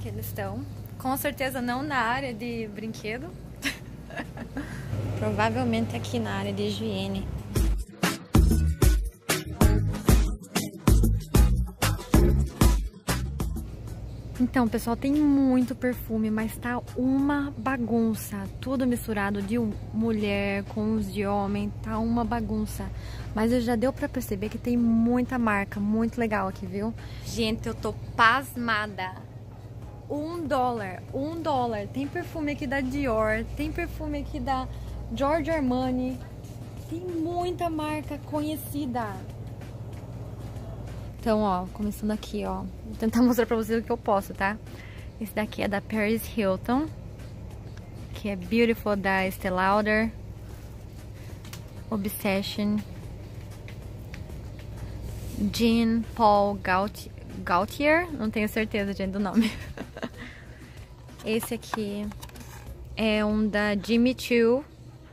que eles estão. Com certeza não na área de brinquedo. Provavelmente aqui na área de higiene. Então, pessoal, tem muito perfume, mas tá uma bagunça. Tudo misturado de mulher com os de homem, tá uma bagunça. Mas já deu pra perceber que tem muita marca, muito legal aqui, viu? Gente, eu tô pasmada. $1, $1. Tem perfume aqui da Dior, tem perfume aqui da Giorgio Armani. Tem muita marca conhecida. Então, ó, começando aqui, ó. Vou tentar mostrar pra vocês o que eu posso, tá? Esse daqui é da Paris Hilton. Que é Beautiful da Estée Lauder. Obsession. Jean Paul Gaultier. Não tenho certeza, gente, do nome. Esse aqui é um da Jimmy Choo.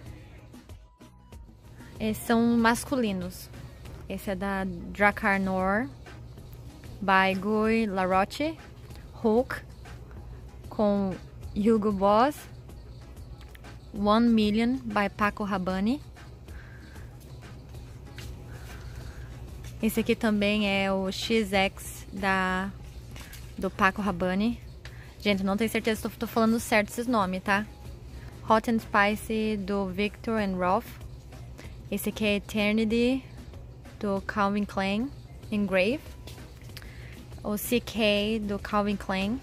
Esses são masculinos. Esse é da Dracarnor, by Guy Laroche, Hulk, com Hugo Boss, 1 Million, by Paco Rabanne. Esse aqui também é o XX do Paco Rabanne. Gente, não tenho certeza se estou falando certo esses nomes, tá? Hot and Spicy, do Viktor and Rolf. Esse aqui é Eternity, do Calvin Klein, Engrave. O CK, do Calvin Klein.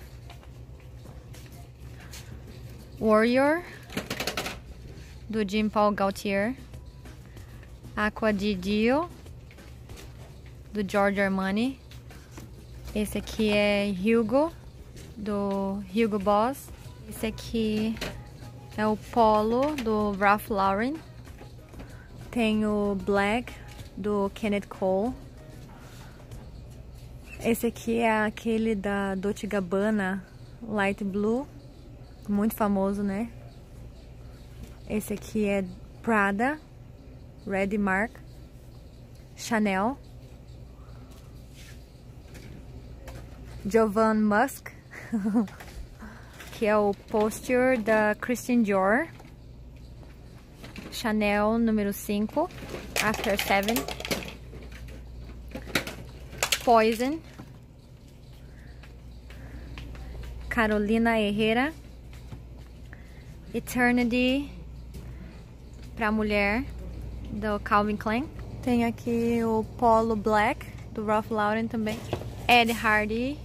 Warrior, do Jean Paul Gaultier. Aqua di Dio, do Giorgio Armani. Esse aqui é Hugo, do Hugo Boss. Esse aqui é o Polo, do Ralph Lauren. Tem o Black, do Kenneth Cole. Esse aqui é aquele da Dolce & Gabbana, Light Blue, muito famoso, né? Esse aqui é Prada, Red Mark, Chanel, Jovan Musk, que é o Posture da Christian Dior, Chanel número 5, After 7, Poison, Carolina Herrera, Eternity pra mulher, do Calvin Klein. Tem aqui o Polo Black, do Ralph Lauren também. Ed Hardy.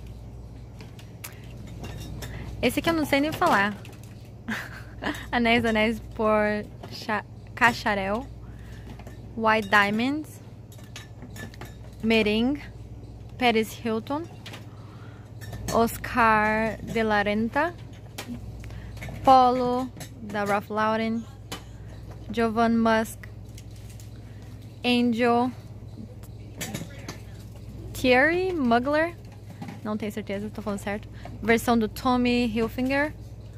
Esse aqui eu não sei nem falar. Anéis por Cacharel. White Diamonds. Mering. Paris Hilton. Oscar de la Renta. Polo da Ralph Lauren. Jovan Musk. Angel. Thierry Mugler. Não tenho certeza, tô falando certo. Versão do Tommy Hilfiger.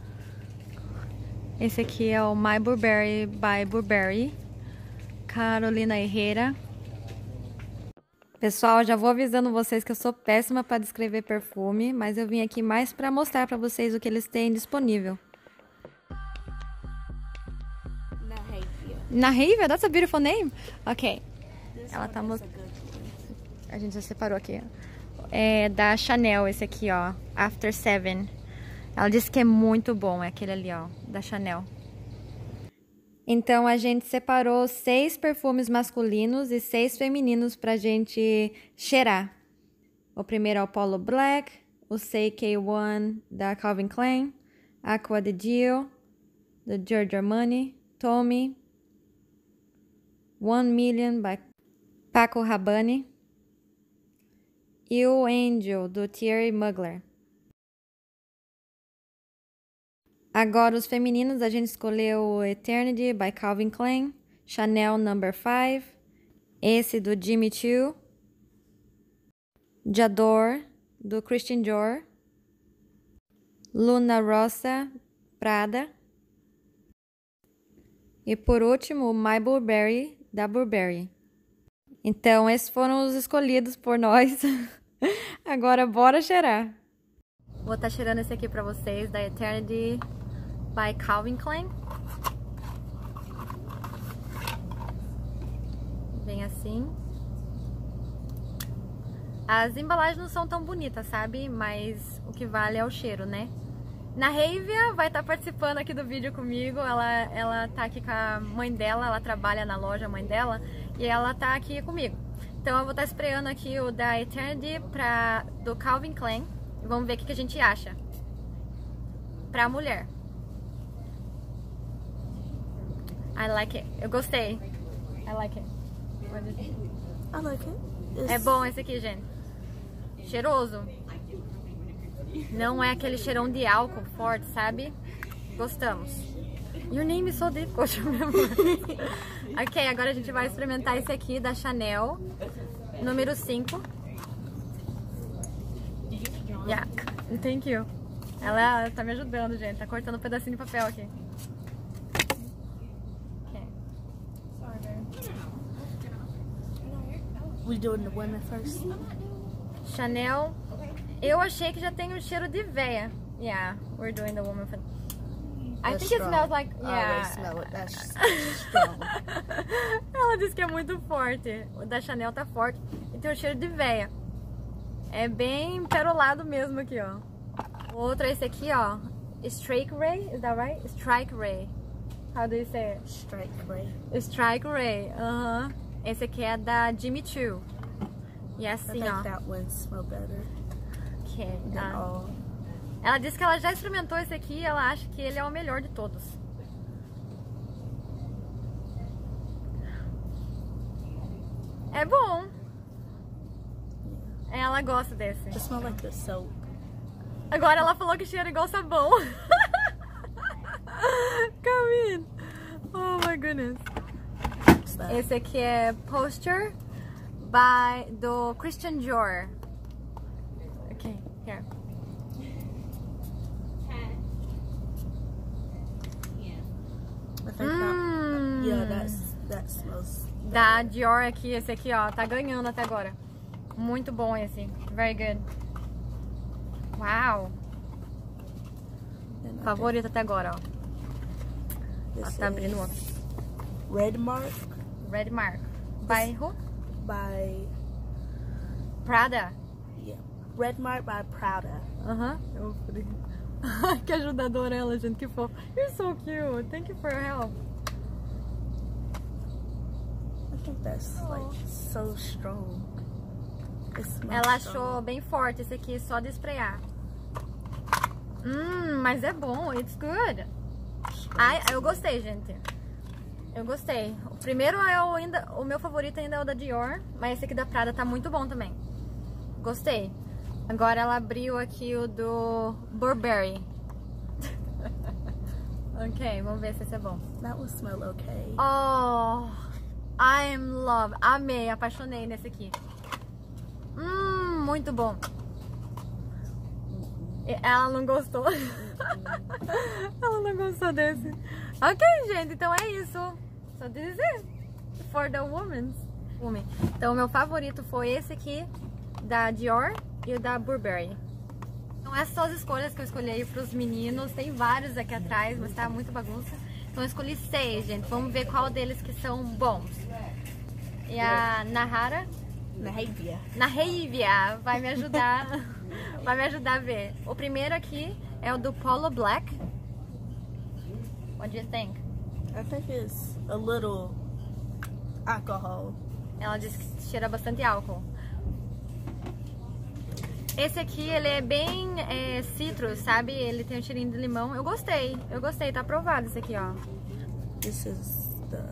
Esse aqui é o My Burberry by Burberry. Carolina Herrera. Pessoal, já vou avisando vocês que eu sou péssima para descrever perfume, mas eu vim aqui mais para mostrar para vocês o que eles têm disponível. Nahivia? That's a beautiful name. Ok. Ela tá mostrando. A gente já separou aqui. É da Chanel esse aqui, ó. After 7. Ela disse que é muito bom. É aquele ali, ó. Da Chanel. Então, a gente separou 6 perfumes masculinos e 6 femininos pra gente cheirar. O primeiro é o Polo Black, o CK1 da Calvin Klein, Aqua di Dio, do Giorgio Armani, Tommy, 1 Million by Paco Rabanne e o Angel, do Thierry Mugler. Agora, os femininos, a gente escolheu o Eternity by Calvin Klein, Chanel No. 5, esse do Jimmy Choo, J'adore, do Christian Dior, Luna Rossa, Prada, e por último, o My Burberry, da Burberry. Então, esses foram os escolhidos por nós. Agora, bora cheirar! Vou estar cheirando esse aqui pra vocês, da Eternity by Calvin Klein. Vem assim. As embalagens não são tão bonitas, sabe? Mas o que vale é o cheiro, né? Nahávia vai estar participando aqui do vídeo comigo. Ela tá aqui com a mãe dela, ela trabalha na loja, a mãe dela, e ela tá aqui comigo. Então eu vou estar sprayando aqui o da Eternity do Calvin Klein. E vamos ver o que a gente acha. Pra mulher. I like it. Eu gostei. I like it. I like it. É bom esse aqui, gente. Cheiroso. Não é aquele cheirão de álcool forte, sabe? Gostamos. Your name is so difficult, meu amor. Ok, agora a gente vai experimentar esse aqui da Chanel, número 5. Yeah, thank you. Ela tá me ajudando, gente. Tá cortando um pedacinho de papel aqui. Okay. We doing the women first? Chanel. Eu achei que já tem um cheiro de véia. Yeah, we're doing the woman first. I think it smells like... Yeah. I smell it. That's strong. Ela disse que é muito forte. O da Chanel tá forte. E tem um cheiro de véia. É bem perolado mesmo aqui, ó. O outro é esse aqui, ó. Strike Ray, is that right? Strike Ray. How do you say it? Strike Ray. Strike Ray, Esse aqui é da Jimmy Choo. E é assim, I think ó. that one smell better Okay. than all. Ela disse que ela já experimentou esse aqui e ela acha que ele é o melhor de todos. É bom. Ela gosta desse. It smells like the soap. Agora ela falou que cheira igual sabão. Come in. Oh my goodness. What's that? Esse aqui é Posture do Christian Dior. Ok, here. I think that. Yeah, that smells. Da Dior aqui, esse aqui, ó, tá ganhando até agora. Muito bom esse. Very good. Uau. Favorito até agora, ó. Ela tá abrindo outro. Red Mark Red Mark. By who? by Prada. yeah. Red Mark by Prada. Eu falei. Que ajudadora ela, gente, que fofa. You're so cute. Thank you for your help. I think that's like so strong. It smells Ela strong. achou bem forte esse aqui, só de espraiar. Mas é bom, it's good. Ai, eu gostei, gente. Eu gostei. O primeiro o meu favorito ainda é o da Dior, mas esse aqui da Prada tá muito bom também. Gostei. Agora ela abriu aqui o do Burberry. Ok, vamos ver se esse é bom. That will smell okay. Oh, I am love. Amei, apaixonei nesse aqui. Muito bom. Ela não gostou. Ela não gostou desse. Ok, gente, então é isso. So this is it for the women. Então o meu favorito foi esse aqui da Dior e o da Burberry. Então essas são as escolhas que eu escolhi para os meninos. Tem vários aqui atrás, mas tá muito bagunça. Então eu escolhi 6, gente. Vamos ver qual deles que são bons. E a Nahávia vai me ajudar. Vai me ajudar a ver. O primeiro aqui é o do Polo Black. What do you think? I think it's a little alcohol. Ela disse que cheira bastante álcool. Esse aqui, ele é bem citrus, sabe? Ele tem um cheirinho de limão. Eu gostei, tá aprovado esse aqui, ó. This is the...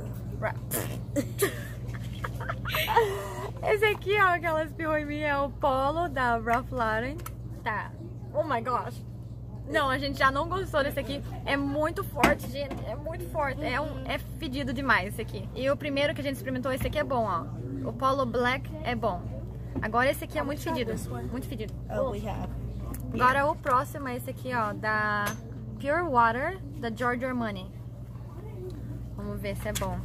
Esse aqui, ó, que ela espirrou em mim, é o Polo da Ralph Lauren. Tá. Oh my gosh. Não, a gente já não gostou desse aqui. É muito forte, gente. É muito forte. É fedido demais esse aqui. E o primeiro que a gente experimentou, esse aqui é bom, ó. O Polo Black é bom. Agora esse aqui é muito fedido. Muito fedido. Oh, we have. Agora o próximo é esse aqui, ó, da Pure Water, da Giorgio Armani. Vamos ver se é bom.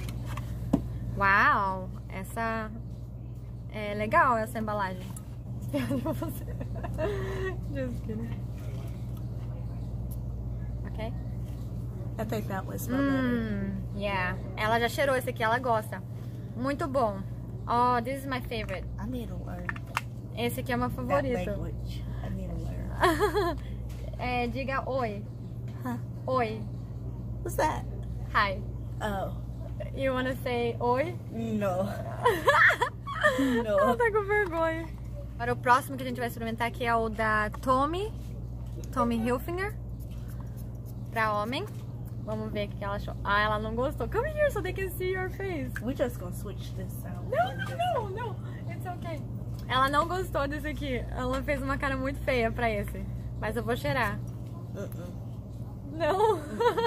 Uau! Essa é legal, essa embalagem. piada pra você. Just kidding. Ok? I think that was my better. Yeah. Ela já cheirou esse aqui, ela gosta. Muito bom. Oh, this is my favorite. I need to learn Esse aqui é meu that favorito. language. I need to learn. Diga oi. Huh? Oi. What's that? Hi. Oh. You wanna say oi? No. Ela No. tá com vergonha. Agora o próximo que a gente vai experimentar aqui é o da Tommy Hilfiger. Pra homem. Vamos ver o que ela achou. Ah, ela não gostou. Come here so they can see your face. We're just gonna switch this out. No. It's okay. Ela não gostou desse aqui. Ela fez uma cara muito feia pra esse. Mas eu vou cheirar. Não.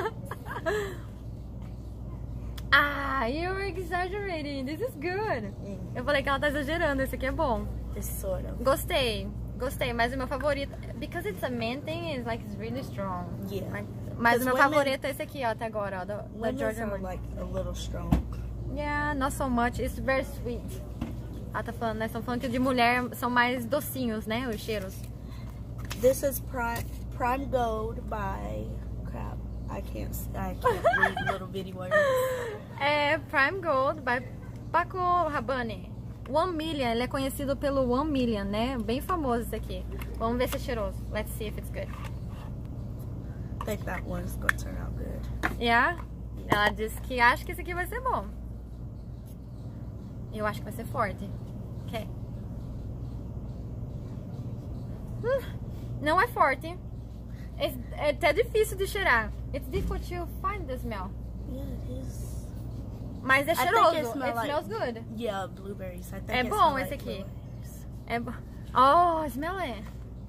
You're exaggerating. This is good. Eu falei que ela tá exagerando. Esse aqui é bom. It's sort of. Gostei, mas o meu favorito, because it's a man thing, it's like it's really strong. Yeah. Mas o meu women- favorito é esse aqui, ó, até agora, ó, da Women's Giorgio are Armani. like a little strong. Yeah, not so much. It's very sweet. Ela tá falando, nós estamos falando que de mulher são mais docinhos, né, os cheiros. This is Prime Gold by crap. I can't read little bitty words. É Prime Gold by Paco Rabanne. 1 Million, ele é conhecido pelo 1 Million, né? Bem famoso esse aqui. Vamos ver se é cheiroso. Let's see if it's good. I think that one's gonna turn out good. Yeah? Ela disse que acha que esse aqui vai ser bom. Eu acho que vai ser forte. Ok. Não é forte. É até difícil de cheirar. It's difficult to find the smell. Yeah, it is. Mas é I think cheiroso. it It smell smells good. Yeah, blueberries. I think É it bom smell esse like aqui. blueberries. É bom. Oh, smell it.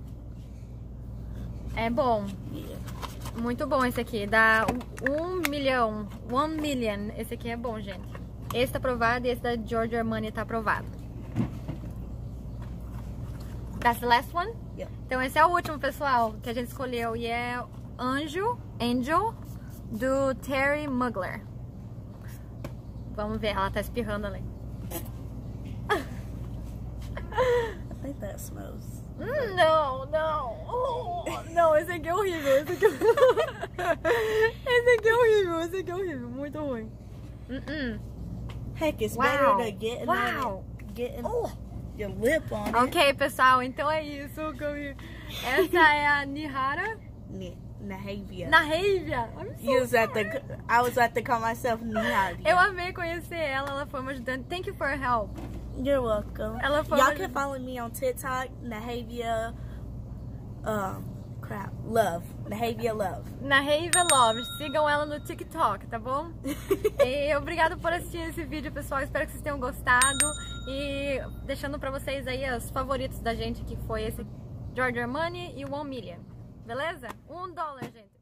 É bom. Yeah. Muito bom esse aqui. Dá 1 milhão. 1 million. Esse aqui é bom, gente. Esse tá aprovado e esse da Giorgio Armani tá aprovado. That's the last one? Yeah. Então esse é o último, pessoal, que a gente escolheu. E é Angel, do Terry Mugler. Vamos ver, ela tá espirrando ali. I think that smells. Não. Oh, não, esse aqui é horrível. Esse aqui é horrível. Muito ruim. Heck, it's Wow. better to getting Wow. your lip on it. Ok, pessoal, então é isso. Essa é a Nihara Nahavia. Nahávia. I was at the call myself Nahavia. Eu amei conhecer ela, ela foi uma ajudante. Thank you for your help. You're welcome. Ela foi Y'all uma- can follow me on TikTok, Nahavia. Love. Nahavia Love. Nahávia Love. Sigam ela no TikTok, tá bom? E obrigado por assistir esse vídeo, pessoal. Espero que vocês tenham gostado. E deixando pra vocês aí os favoritos da gente, que foi esse Giorgio Armani e o 1 Million. Beleza? $1, gente.